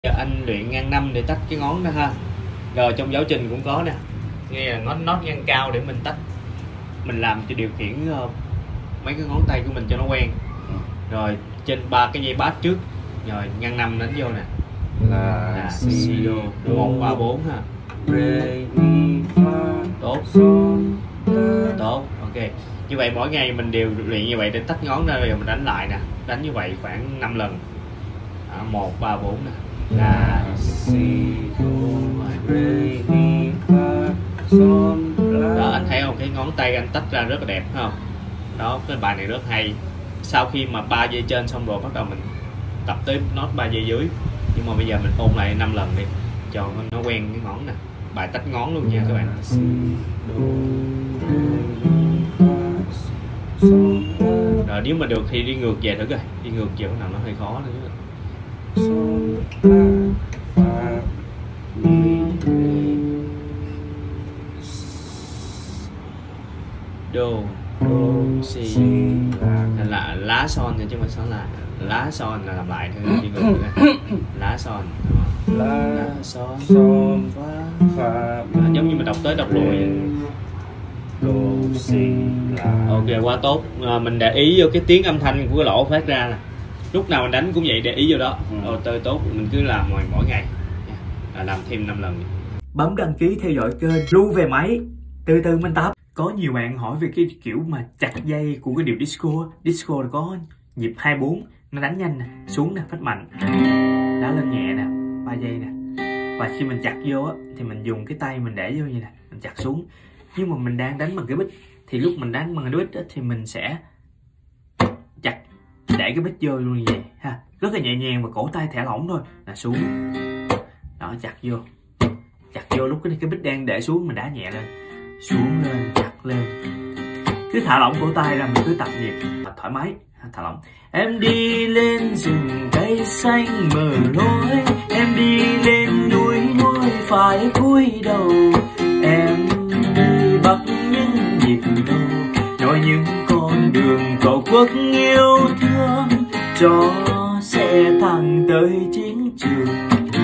Giờ anh luyện ngang 5 để tách cái ngón đó ha. Rồi trong giáo trình cũng có nè, nghe là ngón nốt ngang cao để mình tách, mình làm cho điều khiển mấy cái ngón tay của mình cho nó quen. Rồi trên 3 cái dây bass trước, rồi ngang 5 đánh vô nè, là si do 1 3 4 ha. Re mi fa Tốt, son tốt, ok. Như vậy mỗi ngày mình đều luyện như vậy để tách ngón ra, rồi mình đánh lại nè, đánh như vậy khoảng 5 lần. 1 3 4 nè, là si do re mi fa son đó. Anh thấy không, cái ngón tay anh tách ra rất là đẹp phải không? Đó, cái bài này rất hay. Sau khi mà 3 dây trên xong rồi, bắt đầu mình tập tới nốt 3 dây dưới. Nhưng mà bây giờ mình ôn lại 5 lần đi cho nó quen cái ngón nè. Bài tách ngón luôn nha các bạn. si do re mi fa son Rồi nếu mà được thì đi ngược về thử coi, đi ngược về cái nào nó hơi khó nữa. son la fa mi re Do do si la là lá son nha, chứ không phải son là lá son, là làm lại thôi, đi ngược nữa. Lá son, la son son fa. fa Giống như mình đọc tới đọc lui vậy. do si la. Ok, quá tốt. Mình để ý vô cái tiếng âm thanh của cái lỗ phát ra nè, lúc nào mình đánh cũng vậy, để ý vô đó. Tơi tốt, mình cứ làm mỗi ngày, làm thêm 5 lần. Bấm đăng ký theo dõi kênh Lưu Về Máy, từ từ mình tập. Có nhiều bạn hỏi về cái kiểu mà chặt dây của cái điệu disco. Disco là có nhịp 24, nó đánh nhanh nè, xuống nè, phách mạnh, đá lên nhẹ nè, 3 giây nè. Và khi mình chặt vô á, thì mình dùng cái tay mình để vô như nè, mình chặt xuống. Nhưng mà mình đang đánh bằng cái bích, thì lúc mình đánh bằng cái bích á, thì mình sẽ chặt, để cái bích vô luôn như vậy ha, rất là nhẹ nhàng và cổ tay thả lỏng thôi, là xuống đó, chặt vô lúc cái bích đang để xuống, mình đá nhẹ lên, xuống lên, chặt lên, cứ thả lỏng cổ tay ra, mình cứ tập nhịp thoải mái, thả lỏng. Em đi lên rừng cây xanh mở lối, em đi lên núi nuôi phải cúi đầu, em đi bắc những nhịp đầu, nói những con đường tổ quốc yêu thương, cho xe thẳng tới chiến trường.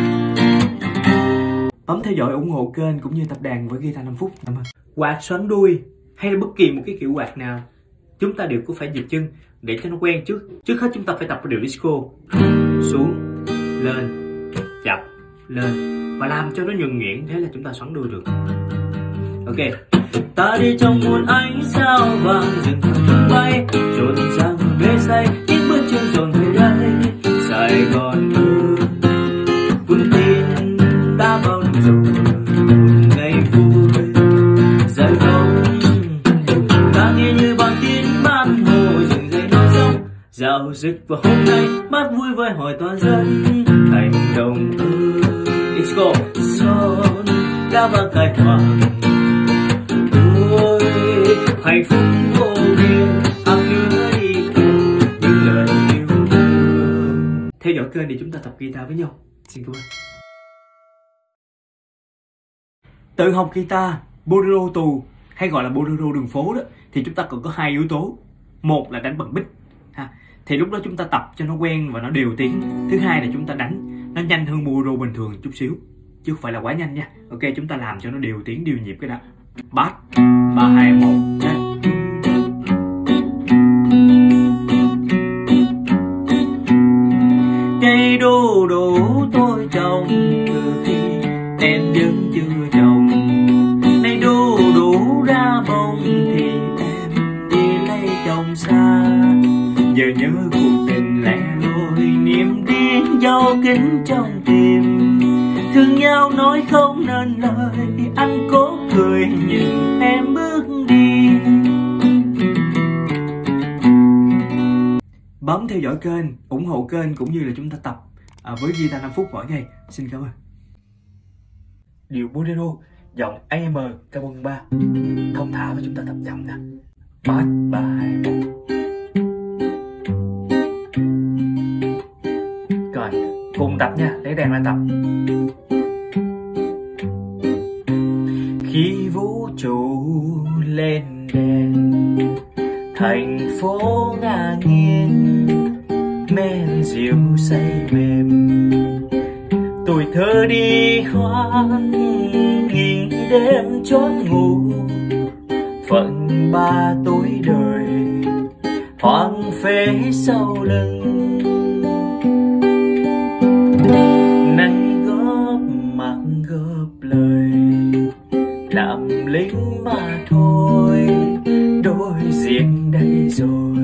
Bấm theo dõi ủng hộ kênh cũng như tập đàn với guitar 5 phút. Quạt xoắn đuôi hay là bất kỳ một cái kiểu quạt nào, chúng ta đều có phải nhịp chân để cho nó quen trước. Trước hết chúng ta phải tập cái điệu disco, xuống, lên, chập, lên, và làm cho nó nhuần nhuyễn, thế là chúng ta xoắn đuôi được. Ok. Ta đi trong muôn ánh sao vàng, rừng tung bay, rộn ràng mê say, những bước chân dồn về đây. Sài Gòn ơi, quân tin ta bao năm rồi, một ngày vui giải phóng. Ta nghe như bằng tiếng ban hồ, rừng dậy non sông, dạo dực và hôm nay mát vui với hỏi toàn dân. Thành đồng ơi, let's go, son đã vang khai hoàng. Ôi, hạnh phúc vô biên, áp nữa đi cùng những lời yêu thương. Theo dõi kênh để chúng ta tập guitar với nhau. Xin cảm ơn. Tự học guitar, bolero tù hay gọi là bolero đường phố đó, thì chúng ta cần có 2 yếu tố. Một là đánh bằng bích ha, thì lúc đó chúng ta tập cho nó quen và nó đều tiếng. Thứ hai là chúng ta đánh nó nhanh hơn bolero bình thường chút xíu, chứ không phải là quá nhanh nha. Ok, chúng ta làm cho nó đều tiếng, đều nhịp cái đó. Bass 3 2 1 chạy. Cây đô đổ tôi trồng từ khi em vẫn chưa trồng, nay đô đổ ra bông thì em đi lấy chồng xa. Giờ nhớ cuộc tình lẻ loi, niềm riêng dấu kín trong tim, thương nhau nói không nên lời, anh cố cười nhìn em bước đi. Bấm theo dõi kênh, ủng hộ kênh cũng như là chúng ta tập với guitar 5 phút mỗi ngày. Xin cảm ơn. Điệu bolero, giọng AM carbon 3, thông thả và chúng ta tập chậm nè. Bass 3 2 1. Rồi, cùng tập nha, lấy đèn lại tập. Khi vũ trụ lên đèn, thành phố ngả nghiêng, men rượu say mềm, thơ đi hoang nghìn đêm chót ngủ, phận ba tối đời hoang phế sau lưng. Nay góp mặt góp lời làm lính mà thôi, đôi diện đây rồi.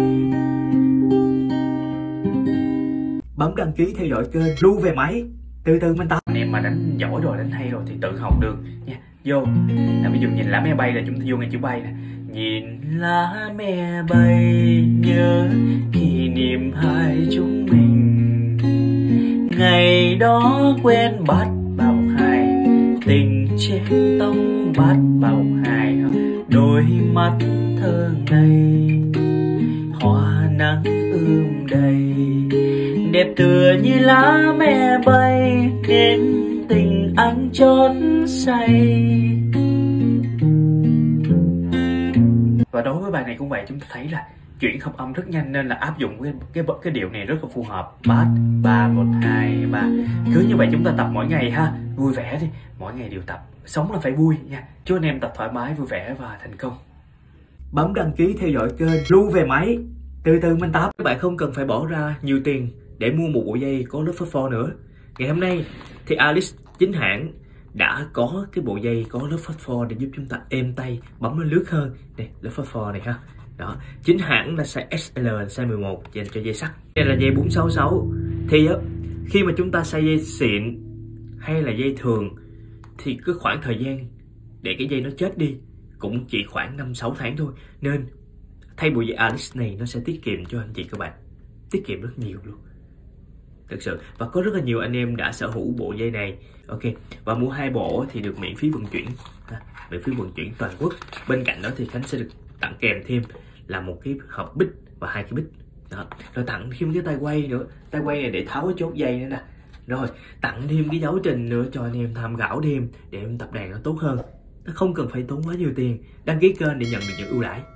Bấm đăng ký theo dõi kênh Lưu Về Máy, từ từ mình tập. Anh em mà đánh giỏi rồi, đánh hay rồi thì tự học được nha. Vô ví dụ nhìn lá me bay là chúng ta vô ngay chữ bay nè. Nhìn lá me bay nhớ kỷ niệm hai chúng mình, ngày đó quen bắt vào hai, tình trên tông bắt vào hai, đôi mắt thơ ngây hoa nắng đầy, đẹp tựa như lá me bay nên tình anh chót say. Và đối với bài này cũng vậy, chúng ta thấy là chuyển hợp âm rất nhanh nên là áp dụng cái điệu này rất là phù hợp. Bát 3 1 2 3. Cứ như vậy chúng ta tập mỗi ngày ha, vui vẻ đi, mỗi ngày đều tập. Sống là phải vui nha. Chúc anh em tập thoải mái, vui vẻ và thành công. Bấm đăng ký theo dõi kênh Lưu Về Máy, từ từ mình tập. Các bạn không cần phải bỏ ra nhiều tiền để mua một bộ dây có lớp phốt pho nữa. Ngày hôm nay thì Alice chính hãng đã có cái bộ dây có lớp phốt pho để giúp chúng ta êm tay, bấm nó lướt hơn. Đây, lớp phốt pho này ha. Đó, chính hãng là size SL, là size 11 dành cho dây sắt. Đây là dây 466. Thì khi mà chúng ta xay dây xịn hay là dây thường thì cái khoảng thời gian để cái dây nó chết đi cũng chỉ khoảng 5-6 tháng thôi. Nên thay bộ dây Alice này nó sẽ tiết kiệm cho anh chị các bạn, tiết kiệm rất nhiều luôn, thực sự. Và có rất là nhiều anh em đã sở hữu bộ dây này. Ok, và mua 2 bộ thì được miễn phí vận chuyển, miễn phí vận chuyển toàn quốc. Bên cạnh đó thì Khánh sẽ được tặng kèm thêm là một cái hộp bích và 2 cái bích. Đó, rồi tặng thêm cái tay quay nữa, tay quay này để tháo cái chốt dây nữa nè. Rồi tặng thêm cái dấu trình nữa cho anh em tham khảo thêm để em tập đàn nó tốt hơn. Nó không cần phải tốn quá nhiều tiền. Đăng ký kênh để nhận được những ưu đãi.